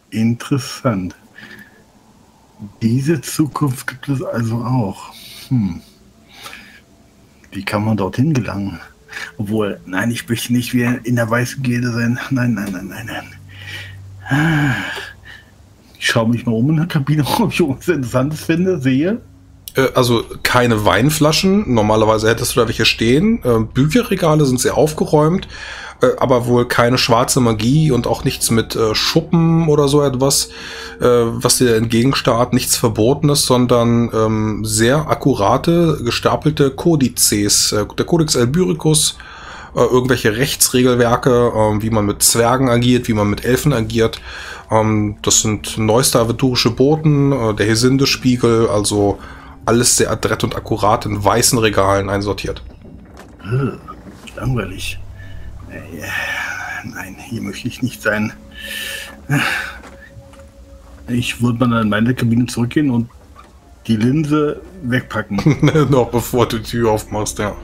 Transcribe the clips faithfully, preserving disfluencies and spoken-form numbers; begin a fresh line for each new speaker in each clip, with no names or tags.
Interessant. Diese Zukunft gibt es also auch. Hm. Wie kann man dorthin gelangen? Obwohl, nein, ich möchte nicht wie in der weißen Gilde sein. Nein, nein, nein, nein, nein. Ich schaue mich mal um in der Kabine, ob ich irgendwas Interessantes finde, sehe.
Also keine Weinflaschen. Normalerweise hättest du da welche stehen. Bücherregale sind sehr aufgeräumt. Aber wohl keine schwarze Magie und auch nichts mit äh, Schuppen oder so etwas, äh, was dir entgegenstarrt, nichts Verbotenes, sondern ähm, sehr akkurate, gestapelte Kodizes. Äh, der Codex Albyricus, äh, irgendwelche Rechtsregelwerke, äh, wie man mit Zwergen agiert, wie man mit Elfen agiert. Ähm, das sind neueste aventurische Boten, äh, der Hesinde-Spiegel, also alles sehr adrett und akkurat in weißen Regalen einsortiert.
Hm, langweilig. Nein, hier möchte ich nicht sein. Ich würde mal in meine Kabine zurückgehen und die Linse wegpacken.
Noch bevor du die Tür aufmachst, ja.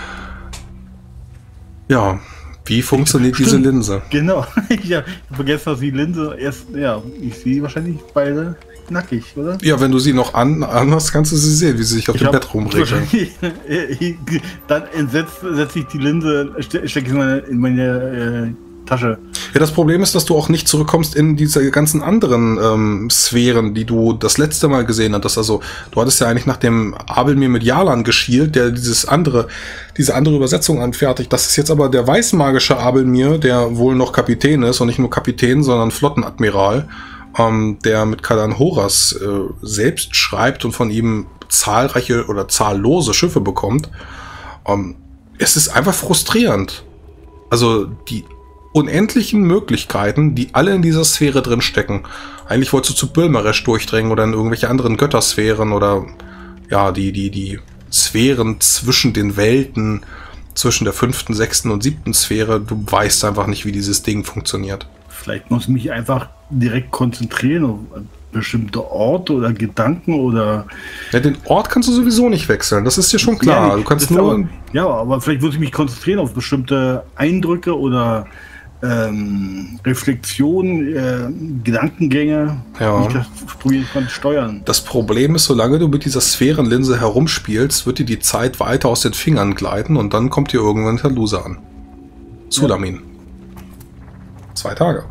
Ja, wie funktioniert
Stimmt,
diese Linse?
Genau, ich habe vergessen, dass die Linse erst, ja, ich sehe wahrscheinlich beide nackig, oder?
Ja, wenn du sie noch an, anhast, kannst du sie sehen, wie sie sich auf
ich
dem
hab,
Bett rumregeln.
Dann setze setz ich die Linse, stecke ich in meine, in meine äh, Tasche.
Ja, das Problem ist, dass du auch nicht zurückkommst in diese ganzen anderen ähm, Sphären, die du das letzte Mal gesehen hattest. Also du hattest ja eigentlich nach dem Abelmir mit Jalan geschielt, der dieses andere, diese andere Übersetzung anfertigt. Das ist jetzt aber der weißmagische Abelmir, der wohl noch Kapitän ist und nicht nur Kapitän, sondern Flottenadmiral, ähm, der mit Kadan Horas äh, selbst schreibt und von ihm zahlreiche oder zahllose Schiffe bekommt. Ähm, es ist einfach frustrierend. Also die unendlichen Möglichkeiten, die alle in dieser Sphäre drin stecken. Eigentlich wolltest du zu Bölmeresch durchdringen oder in irgendwelche anderen Göttersphären oder ja, die, die, die Sphären zwischen den Welten, zwischen der fünften, sechsten und siebten Sphäre. Du weißt einfach nicht, wie dieses Ding funktioniert.
Vielleicht muss ich mich einfach direkt konzentrieren auf bestimmte Orte oder Gedanken oder...
Ja, den Ort kannst du sowieso nicht wechseln, das ist dir schon klar.
Ja,
du kannst nur...
aber, ja, aber vielleicht muss ich mich konzentrieren auf bestimmte Eindrücke oder ähm, Reflexionen, äh, Gedankengänge.
Ja.
Ich das probieren kann steuern.
Das Problem ist, solange du mit dieser Sphärenlinse herumspielst, wird dir die Zeit weiter aus den Fingern gleiten und dann kommt dir irgendwann Taluse an. Sulamin. Ja. Zwei Tage.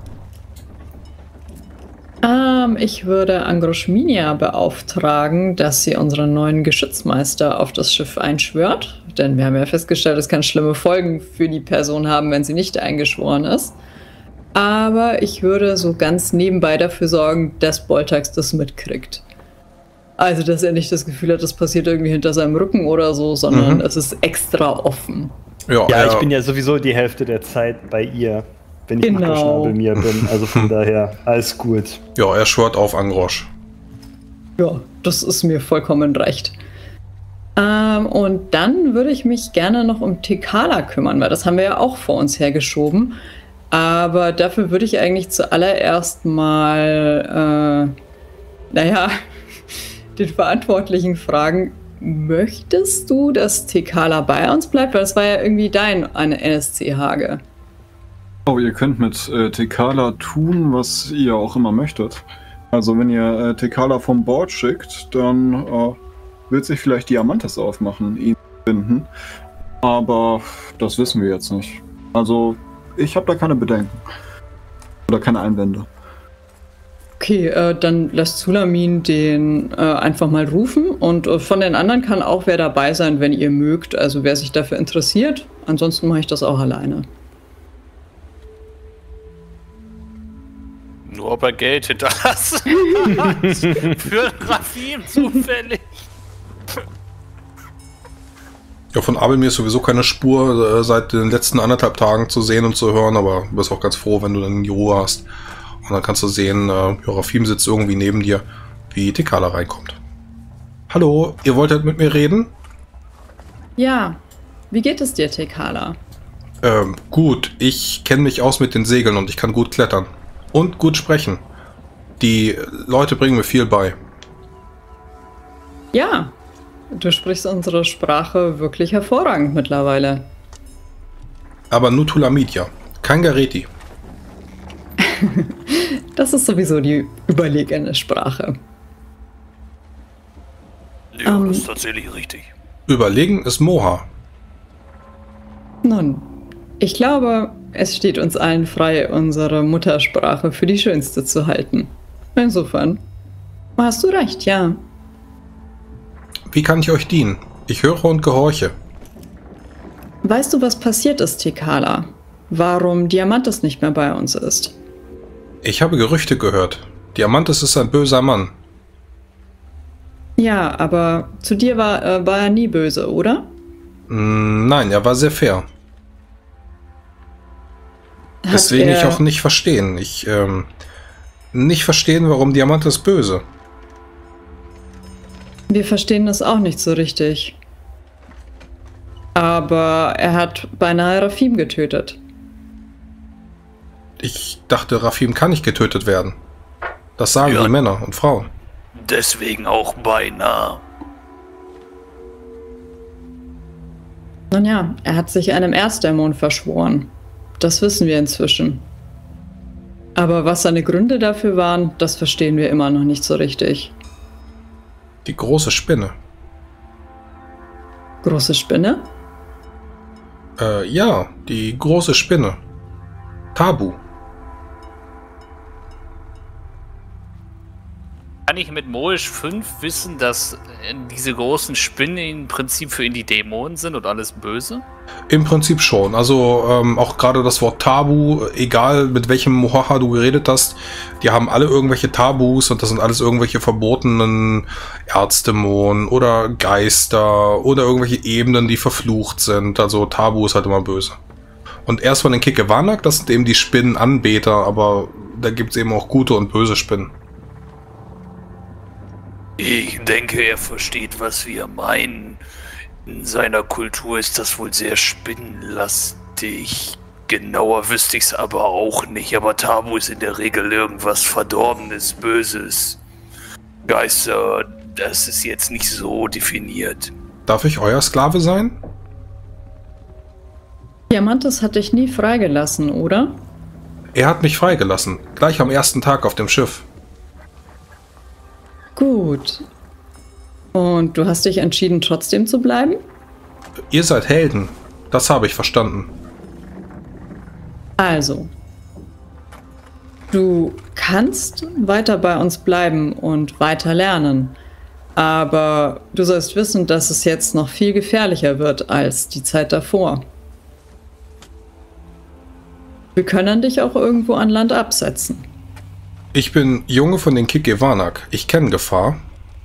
Ähm, ich würde Angroschminia beauftragen, dass sie unseren neuen Geschützmeister auf das Schiff einschwört. Denn wir haben ja festgestellt, es kann schlimme Folgen für die Person haben, wenn sie nicht eingeschworen ist. Aber ich würde so ganz nebenbei dafür sorgen, dass Boltax das mitkriegt. Also, dass er nicht das Gefühl hat, das passiert irgendwie hinter seinem Rücken oder so, sondern mhm. es ist extra offen.
Ja, ja, ich bin ja sowieso die Hälfte der Zeit bei ihr, wenn ich
genau.
bei mir bin. Also von daher, alles gut.
Ja, er schwört auf Angrosch.
Ja, das ist mir vollkommen recht. Ähm, und dann würde ich mich gerne noch um Tekala kümmern, weil das haben wir ja auch vor uns hergeschoben. Aber dafür würde ich eigentlich zuallererst mal, äh, naja, den Verantwortlichen fragen, möchtest du, dass Tekala bei uns bleibt? Weil das war ja irgendwie dein eine N S C-Hage.
Oh, ihr könnt mit äh, Tekala tun, was ihr auch immer möchtet. Also wenn ihr äh, Tekala vom Bord schickt, dann äh, wird sich vielleicht Diamantes aufmachen, ihn finden. Aber das wissen wir jetzt nicht. Also ich habe da keine Bedenken. Oder keine Einwände.
Okay, äh, dann lässt Sulamin den äh, einfach mal rufen. Und äh, von den anderen kann auch wer dabei sein, wenn ihr mögt. Also wer sich dafür interessiert. Ansonsten mache ich das auch alleine.
Nur ob er Geld hinterlassen für Rafim zufällig.
Ja, von Abelmir ist sowieso keine Spur äh, seit den letzten anderthalb Tagen zu sehen und zu hören, aber du bist auch ganz froh, wenn du dann die Ruhe hast. Und dann kannst du sehen, äh, ja, Rafim sitzt irgendwie neben dir, wie Tekala reinkommt. Hallo, ihr wolltet mit mir reden?
Ja, wie geht es dir, Tekala?
Ähm, gut, ich kenne mich aus mit den Segeln und ich kann gut klettern. Und gut sprechen. Die Leute bringen mir viel bei.
Ja, du sprichst unsere Sprache wirklich hervorragend mittlerweile.
Aber nur Tulamidia, kein Gareti.
Das ist sowieso die überlegene Sprache.
Ja,
Ähm.
das ist tatsächlich richtig.
Überlegen ist Moha.
Nun, ich glaube, es steht uns allen frei, unsere Muttersprache für die schönste zu halten. Insofern hast du recht, ja.
Wie kann ich euch dienen? Ich höre und gehorche.
Weißt du, was passiert ist, Tekala? Warum Diamantes nicht mehr bei uns ist?
Ich habe Gerüchte gehört. Diamantes ist ein böser Mann.
Ja, aber zu dir war, äh, war er nie böse, oder?
Mm, nein, er war sehr fair.
Hat
Deswegen
er-
ich auch nicht verstehen. Ich, ähm, nicht verstehen, warum Diamantes böse.
Wir verstehen das auch nicht so richtig. Aber er hat beinahe Rafim getötet.
Ich dachte, Rafim kann nicht getötet werden. Das sagen
Ja.
die Männer und Frauen.
Deswegen auch beinahe.
Nun ja, er hat sich einem Erzdämon verschworen. Das wissen wir inzwischen. Aber was seine Gründe dafür waren, das verstehen wir immer noch nicht so richtig.
Die große Spinne.
Große Spinne?
Äh, ja, die große Spinne. Tabu.
Kann ich mit Moish fünf wissen, dass äh, diese großen Spinnen im Prinzip für ihn die Dämonen sind und alles böse?
Im Prinzip schon. Also ähm, auch gerade das Wort Tabu, egal mit welchem Mohaha du geredet hast, die haben alle irgendwelche Tabus und das sind alles irgendwelche verbotenen Erzdämonen oder Geister oder irgendwelche Ebenen, die verflucht sind. Also Tabu ist halt immer böse. Und erst von den Kikewanak, das sind eben die Spinnenanbeter, aber da gibt es eben auch gute und böse Spinnen.
Ich denke, er versteht, was wir meinen. In seiner Kultur ist das wohl sehr spinnenlastig. Genauer wüsste ich es aber auch nicht. Aber Tabu ist in der Regel irgendwas Verdorbenes, Böses. Geister, das ist jetzt nicht so definiert.
Darf ich euer Sklave sein?
Diamantes hat dich nie freigelassen, oder?
Er hat mich freigelassen, gleich am ersten Tag auf dem Schiff.
Gut. Und du hast dich entschieden, trotzdem zu bleiben?
Ihr seid Helden, das habe ich verstanden.
Also, du kannst weiter bei uns bleiben und weiter lernen. Aber du sollst wissen, dass es jetzt noch viel gefährlicher wird als die Zeit davor. Wir können dich auch irgendwo an Land absetzen.
Ich bin Junge von den Kikewanak. Ich kenne Gefahr.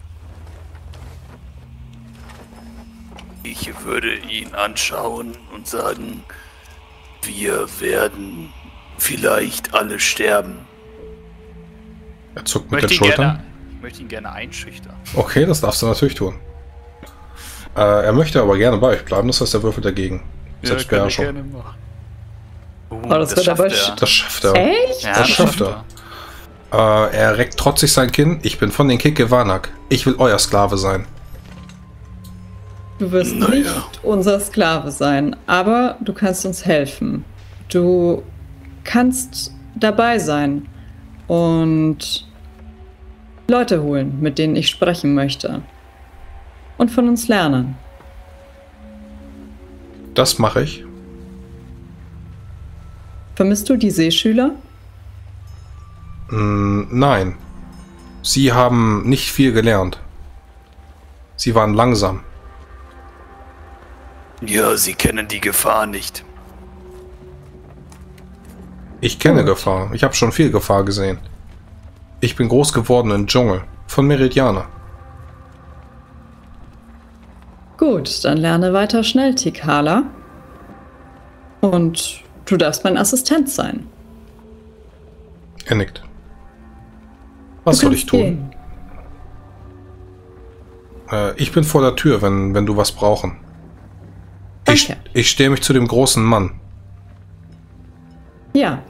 Ich würde ihn anschauen und sagen, wir werden vielleicht alle sterben.
Er zuckt
Ich
mit
möchte,
den
ihn
Schultern.
gerne, ich möchte ihn gerne einschüchtern.
Okay, das darfst du natürlich tun. Äh, er möchte aber gerne bei euch bleiben, das heißt, er würfelt dagegen. Selbstbeherrschung.
gerne machen. Uh,
Oh, das wird aber
schafft er.
Das schafft er.
Echt?
Ja,
das schafft er. Äh, er reckt trotzig sein Kinn. Ich bin von den Kikewanak. Ich will euer Sklave sein.
Du wirst
Naja.
nicht unser Sklave sein, aber du kannst uns helfen. Du kannst dabei sein und Leute holen, mit denen ich sprechen möchte. Und von uns lernen.
Das mache ich.
Vermisst du die Seeschüler?
Mm, nein. Sie haben nicht viel gelernt. Sie waren langsam.
Ja, sie kennen die Gefahr nicht.
Ich kenne
Gut.
Gefahr. Ich habe schon viel Gefahr gesehen. Ich bin groß geworden im Dschungel. Von Meridianer.
Gut, dann lerne weiter schnell, Tikala. Und du darfst mein Assistent sein.
Er nickt. Was
Du
soll
kannst
ich tun?
gehen.
Äh, ich bin vor der Tür, wenn, wenn du was brauchen. Ich,
Danke.
ich stehe mich zu dem großen Mann.
Ja,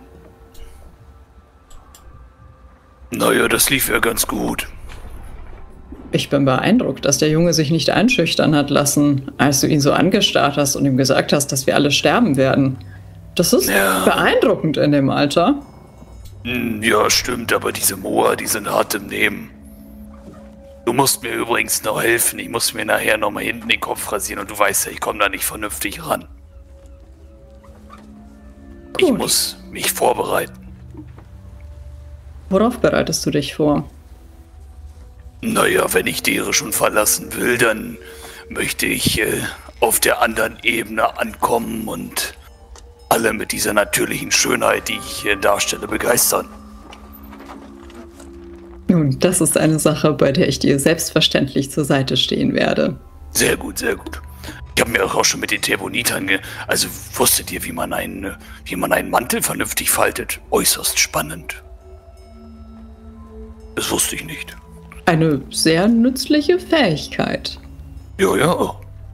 Naja, das lief ja ganz gut.
ich bin beeindruckt, dass der Junge sich nicht einschüchtern hat lassen, als du ihn so angestarrt hast und ihm gesagt hast, dass wir alle sterben werden. Das ist
Ja.
beeindruckend in dem Alter.
Hm, ja, stimmt, aber diese Moa, die sind hart im Nehmen. Du musst mir übrigens noch helfen. Ich muss mir nachher nochmal hinten den Kopf rasieren und du weißt ja, ich komme da nicht vernünftig ran.
Gut.
Ich muss mich vorbereiten.
Worauf bereitest du dich vor?
Naja, wenn ich Dere schon verlassen will, dann möchte ich äh, auf der anderen Ebene ankommen und alle mit dieser natürlichen Schönheit, die ich hier darstelle, begeistern.
Nun, das ist eine Sache, bei der ich dir selbstverständlich zur Seite stehen werde.
Sehr gut, sehr gut. Ich habe mir auch schon mit den Terbonitern ge... Also wusstet ihr, wie man einen, wie man einen Mantel vernünftig faltet? Äußerst spannend. Das wusste ich nicht.
Eine sehr nützliche Fähigkeit.
Ja, ja.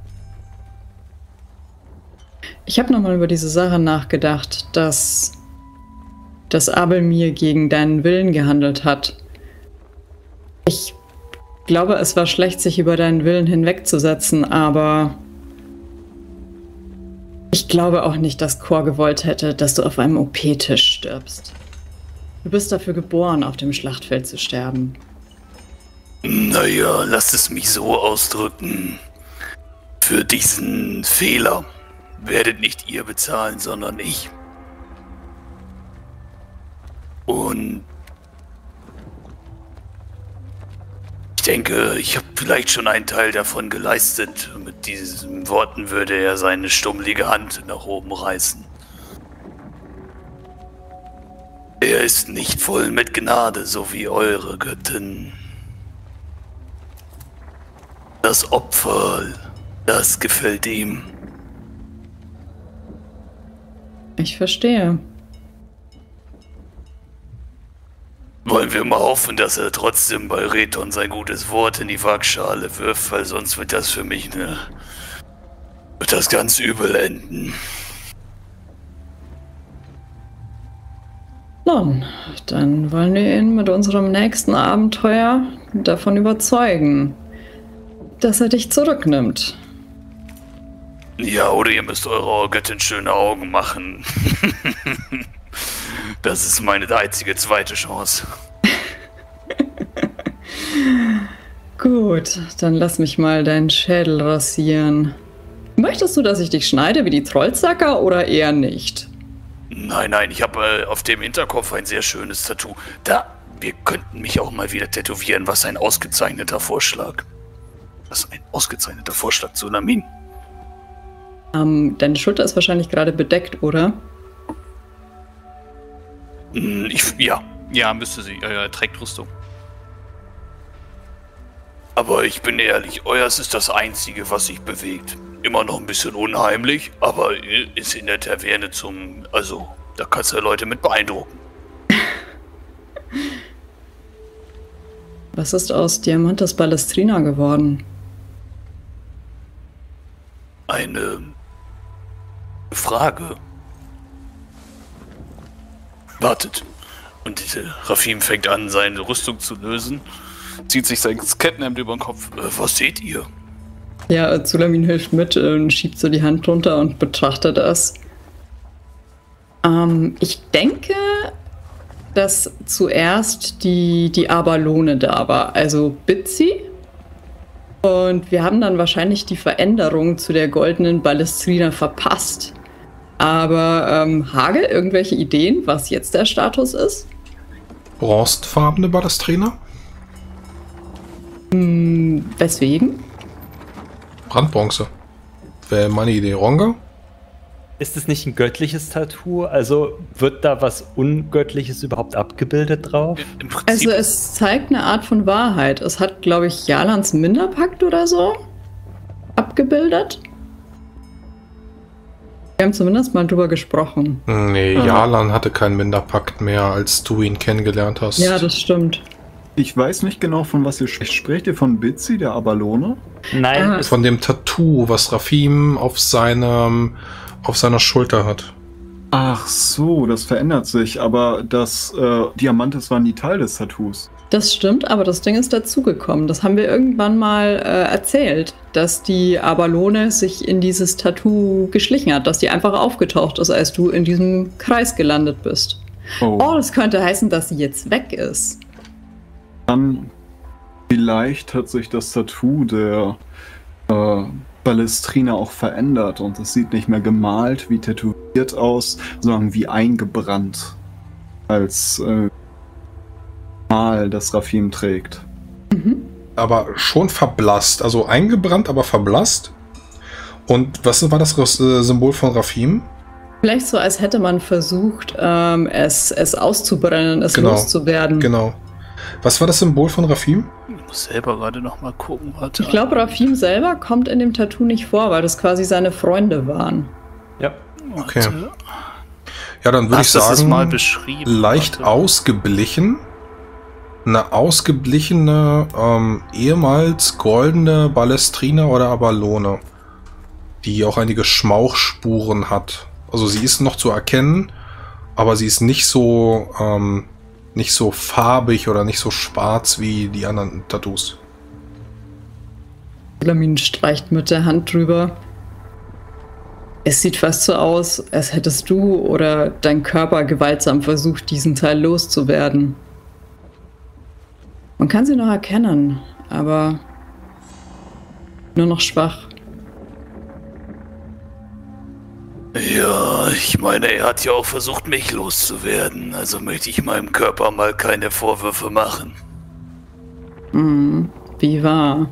Ich habe nochmal über diese Sache nachgedacht, dass das Abelmir gegen deinen Willen gehandelt hat. Ich glaube, es war schlecht, sich über deinen Willen hinwegzusetzen, aber ich glaube auch nicht, dass Kor gewollt hätte, dass du auf einem O P-Tisch stirbst. Du bist dafür geboren, auf dem Schlachtfeld zu sterben.
Naja, lasst es mich so ausdrücken. Für diesen Fehler werdet nicht ihr bezahlen, sondern ich. Und ich denke, ich habe vielleicht schon einen Teil davon geleistet. Mit diesen Worten würde er seine stummlige Hand nach oben reißen. Er ist nicht voll mit Gnade, so wie eure Göttin. Das Opfer, das gefällt ihm.
Ich verstehe.
Wollen wir mal hoffen, dass er trotzdem bei Rethon sein gutes Wort in die Waagschale wirft, weil sonst wird das für mich eine... wird das ganz übel enden.
Nun, dann wollen wir ihn mit unserem nächsten Abenteuer davon überzeugen, dass er dich zurücknimmt.
Ja, oder ihr müsst eurer Göttin schöne Augen machen. Das ist meine einzige zweite Chance.
Gut, dann lass mich mal deinen Schädel rasieren. Möchtest du, dass ich dich schneide wie die Trollzacker oder eher nicht?
Nein, nein, ich habe äh, auf dem Hinterkopf ein sehr schönes Tattoo. Da, wir könnten mich auch mal wieder tätowieren. Was ein ausgezeichneter Vorschlag. Was ein ausgezeichneter Vorschlag, Sulamin.
Ähm, deine Schulter ist wahrscheinlich gerade bedeckt, oder?
Hm, ich, ja, ja, müsste sie. Ja, er trägt Rüstung. Aber ich bin ehrlich, euers ist das Einzige, was sich bewegt. Immer noch ein bisschen unheimlich, aber ist in der Taverne zum... Also, da kannst du Leute mit beeindrucken.
Was ist aus Diamantes Balestrina geworden?
Eine Frage. Wartet. Und diese Rafim fängt an, seine Rüstung zu lösen, zieht sich sein Kettenhemd über den Kopf. Äh, was seht ihr?
Ja, Sulamin hilft mit und schiebt so die Hand runter und betrachtet das. Ähm, ich denke, dass zuerst die, die Abalone da war, also Bitsy. Und wir haben dann wahrscheinlich die Veränderung zu der goldenen Balestrina verpasst. Aber ähm, Hagel, irgendwelche Ideen, was jetzt der Status ist?
Bronzefarbene Balestrina?
Hm, weswegen?
Brandbronze. Wäre meine Idee. Ronga?
Ist es nicht ein göttliches Tattoo? Also wird da was Ungöttliches überhaupt abgebildet drauf?
Im Prinzip
Also es zeigt eine Art von Wahrheit. Es hat, glaube ich, Jalans Minderpakt oder so abgebildet. Wir haben zumindest mal drüber gesprochen.
Nee,
Ah.
Jalan hatte keinen Minderpakt mehr, als du ihn kennengelernt hast.
Ja, das stimmt.
Ich weiß nicht genau, von was ihr sprecht. Sprecht ihr von Bitsy, der Abalone?
Nein,
Ah.
es-
Von dem Tattoo, was Rafim auf seinem, auf seiner Schulter hat.
Ach so, das verändert sich, aber das äh, Diamantes war nie Teil des Tattoos.
Das stimmt, aber das Ding ist dazugekommen. Das haben wir irgendwann mal äh, erzählt, dass die Abalone sich in dieses Tattoo geschlichen hat, dass die einfach aufgetaucht ist, als du in diesem Kreis gelandet bist.
Oh,
Oh, das könnte heißen, dass sie jetzt weg ist.
dann vielleicht hat sich das Tattoo der äh, Ballestrina auch verändert und es sieht nicht mehr gemalt wie tätowiert aus, sondern wie eingebrannt als äh, Mal, das Rafim trägt.
Aber schon verblasst. Also eingebrannt, aber verblasst. Und was war das äh, Symbol von Rafim?
Vielleicht so, als hätte man versucht, ähm, es, es auszubrennen, es
Genau.
loszuwerden.
Genau. Was war das Symbol von Rafim?
Ich muss selber gerade noch mal gucken. Warte.
Ich glaube, Rafim selber kommt in dem Tattoo nicht vor, weil das quasi seine Freunde waren.
Ja.
Okay. Ja, dann würde ich
Hast du das
sagen,
mal beschrieben?
leicht
Warte.
ausgeblichen. Eine ausgeblichene, ähm, ehemals goldene Ballestrina oder Abalone, die auch einige Schmauchspuren hat. Also sie ist noch zu erkennen, aber sie ist nicht so, ähm, nicht so farbig oder nicht so schwarz wie die anderen Tattoos.
Lamin streicht mit der Hand drüber. Es sieht fast so aus, als hättest du oder dein Körper gewaltsam versucht, diesen Teil loszuwerden. Man kann sie noch erkennen, aber nur noch schwach.
Ja, ich meine, er hat ja auch versucht, mich loszuwerden. Also möchte ich meinem Körper mal keine Vorwürfe machen.
Hm, wie wahr.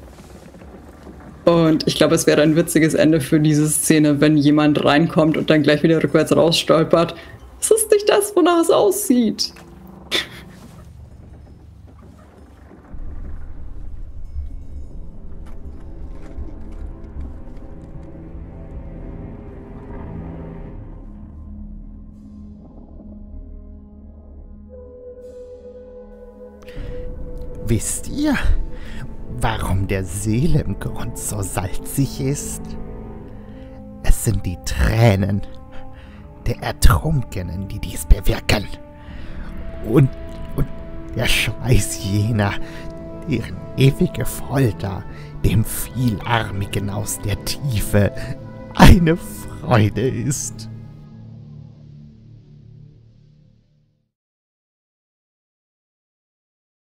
Und ich glaube, es wäre ein witziges Ende für diese Szene, wenn jemand reinkommt und dann gleich wieder rückwärts rausstolpert. Es ist nicht das, wonach es aussieht.
Wisst ihr, warum der Seelengrund so salzig ist? Es sind die Tränen der Ertrunkenen, die dies bewirken. Und, und der Schweiß jener, deren ewige Folter dem Vielarmigen aus der Tiefe eine Freude ist.